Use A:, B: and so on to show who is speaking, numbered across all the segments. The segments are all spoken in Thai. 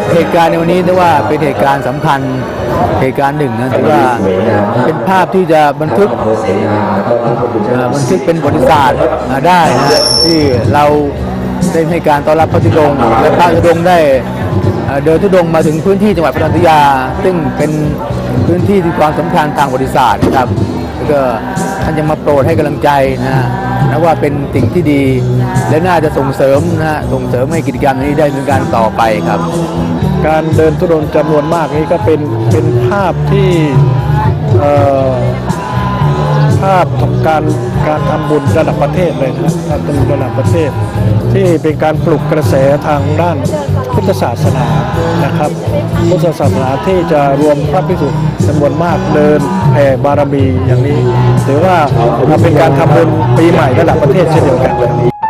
A: เหตุการณ์ในวันนี้ถือว่าเป็นเหตุการณ์สำคัญเหตุการณ์หนึ่งนะถือว่าเป็นภาพที่จะบันทึกเป็นประวัติศาสตร์ได้นะที่เราได้ให้การต้อนรับพระธุดงค์และพระธุดงค์ได้เดินธุดงค์มาถึงพื้นที่จังหวัดพระนครศรีอยุธยาซึ่งเป็นพื้นที่ที่ความสำคัญทางประวัติศาสตร์นะครับแล้วก็ท่านยังมาโปรดให้กำลังใจนะว่าเป็นสิ่งที่ดีและน่าจะส่งเสริมส่งเสริมให้กิจกรรมนี้ได้ดำเนินการต่อไปครับ
B: การเดินธุดงค์จำนวนมากนี้ก็เป็นภาพที่ภาพของการทำบุญระดับประเทศเลยนะการทำบุญระดับประเทศที่เป็นการปลุกกระแสทางด้านพุทธศาสนานะครับพุทธศาสนาที่จะรวมพระภิกษุจำนวนมากเดินแผ่บารมีอย่างนี้ถือว่าเป็นการทำบุญปีใหม่ระดับประเทศเช่นเดียวกัน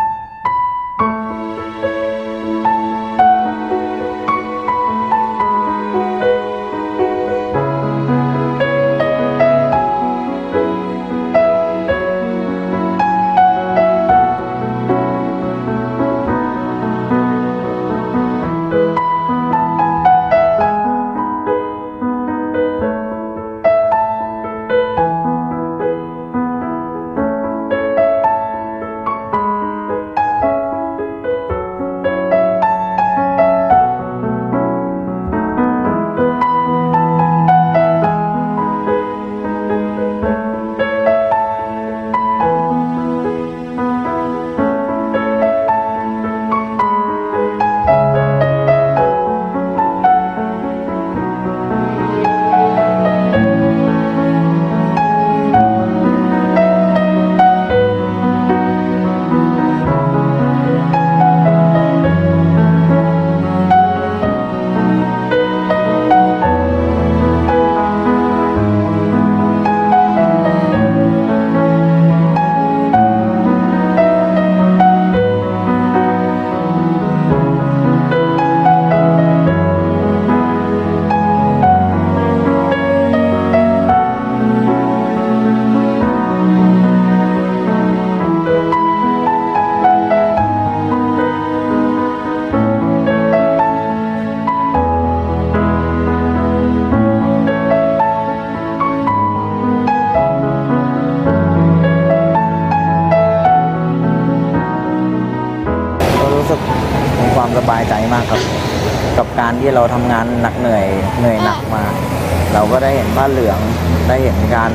C: ความสบายใจมากครับกับการที่เราทำงานหนักเหนื่อยหนักมาเราก็ได้เห็นผ้าเหลืองได้เห็นการ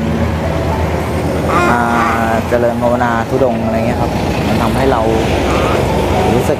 C: เจริญภาวนาธุดงค์อะไรเงี้ยครับมันทำให้เรารู้สึก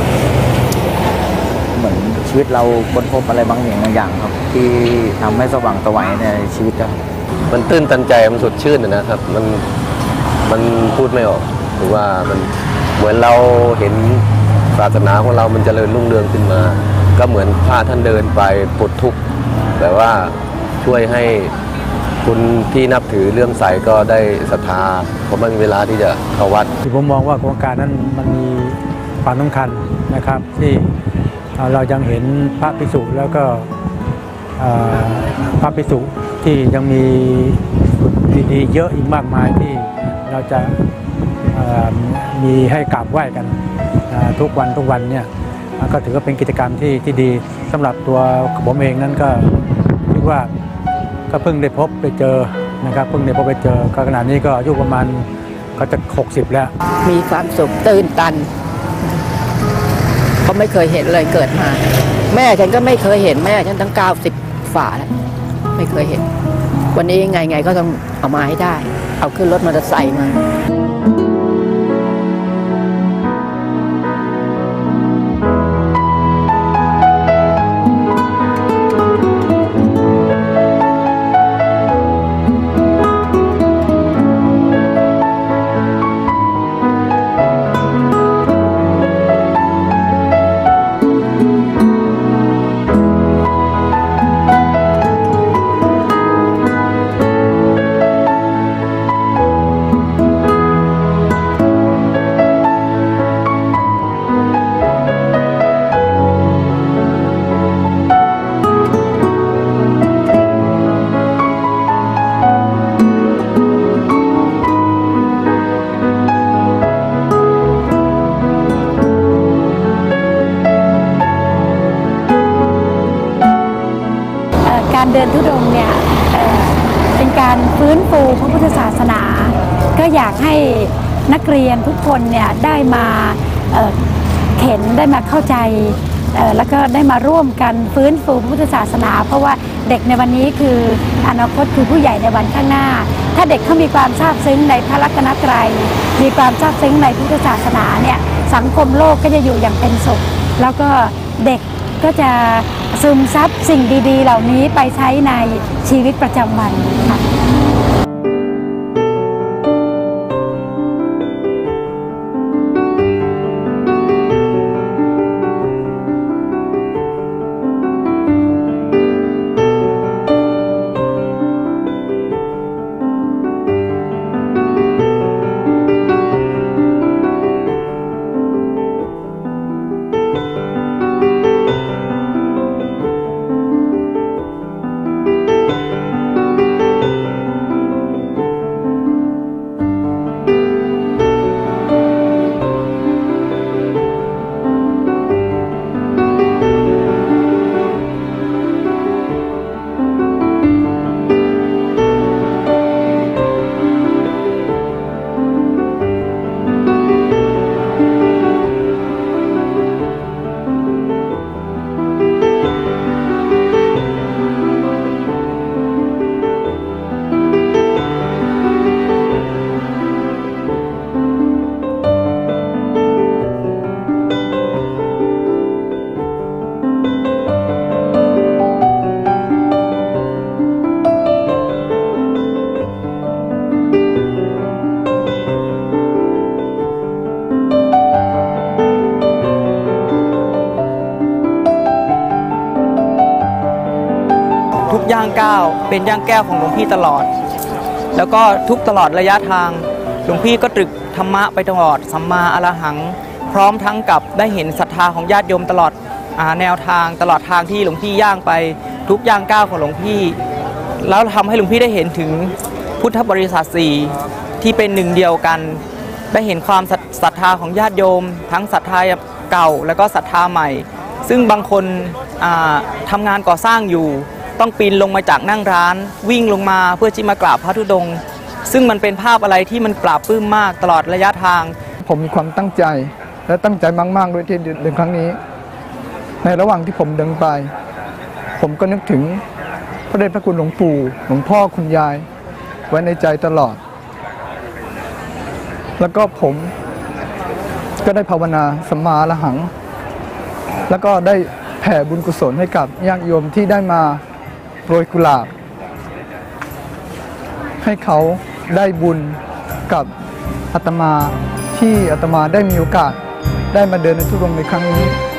C: เหมือนชีวิตเราค้นพบอะไรบางอย่างครับที่ทำให้สว่างไสวในชีวิตครับ
D: มันตื้นตันใจมันสดชื่นนะครับมันพูดไม่ออกหรือว่ามันเหมือนเราเห็นศาสนาของเรามันเจริญรุ่งเรืองขึ้นมาก็เหมือนพระท่านเดินไปปลดทุกข์แต่ว่าช่วยให้คนที่นับถือเลื่อมใสก็ได้ศรัทธาเพราะไม่มีเวลาที่จะเข้าวัด
B: ผมมองว่าโครงการนั้นมันมีความสำคัญนะครับที่เรายังเห็นพระภิกษุแล้วก็พระภิกษุที่ยังมีดีๆเยอะอีกมากมายที่เราจะมีให้กราบไหว้กันทุกวันเนี่ยก็ถือว่าเป็นกิจกรรมที่ดีสำหรับตัวผมเองนั้นก็คิดว่าก็เพิ่งได้พบไปเจอนะครับเพิ่งได้พบไปเจอก็ขณะนี้ก็อายุประมาณก็จะ60แล้ว
E: มีความสุขตื่นตันเขาไม่เคยเห็นเลยเกิดมาแม่ฉันก็ไม่เคยเห็นแม่ฉันตั้ง90 ฝ่าแล้วไม่เคยเห็นวันนี้ไงก็ต้องเอามาให้ได้เอาขึ้นรถมอเตอร์ไซค์มา
F: การเดินธุดงค์เนี่ยเป็นการฟื้นฟูพระพุทธศาสนาก็อยากให้นักเรียนทุกคนเนี่ยได้มาเห็นได้มาเข้าใจแล้วก็ได้มาร่วมกันฟื้นฟูพระพุทธศาสนาเพราะว่าเด็กในวันนี้คืออนาคตคือผู้ใหญ่ในวันข้างหน้าถ้าเด็กเขามีความซาบซึ้งในพระรัตนตรัยมีความซาบซึ้งในพุทธศาสนาเนี่ยสังคมโลกก็จะอยู่อย่างเป็นสุขแล้วก็เด็กก็จะซึมซับสิ่งดีๆเหล่านี้ไปใช้ในชีวิตประจำวันค่ะ
G: ทุกย่างก้าวเป็นย่างแก้วของหลวงพี่ตลอดแล้วก็ทุกตลอดระยะทางหลวงพี่ก็ตรึกธรรมะไปตลอดสัมมาอรหังพร้อมทั้งกับได้เห็นศรัทธาของญาติโยมตลอดแนวทางตลอดทางที่หลวงพี่ย่างไปทุกย่างก้าวของหลวงพี่แล้วทำให้หลวงพี่ได้เห็นถึงพุทธบริษัท4ที่เป็นหนึ่งเดียวกันได้เห็นความศรัทธาของญาติโยมทั้งศรัทธาเก่าและก็ศรัทธาใหม่ซึ่งบางคนทำงานก่อสร้างอยู่ต้องปีนลงมาจากนั่งร้านวิ่งลงมาเพื่อที่มากราบพระธุดงค์ซึ่งมันเป็นภาพอะไรที่มันปราบปลื้มมากตลอดระยะทาง
H: ผมมีความตั้งใจและตั้งใจมากๆด้วยที่เดินครั้งนี้ในระหว่างที่ผมเดินไปผมก็นึกถึงพระเดชพระคุณหลวงปู่หลวงพ่อคุณยายไว้ในใจตลอดแล้วก็ผมก็ได้ภาวนาสัมมาอรหังแล้วก็ได้แผ่บุญกุศลให้กับญาติโยมที่ได้มาโปรยกุหลาบให้เขาได้บุญกับอาตมาที่อาตมาได้มีโอกาสได้มาเดินในธุดงค์ในครั้งนี้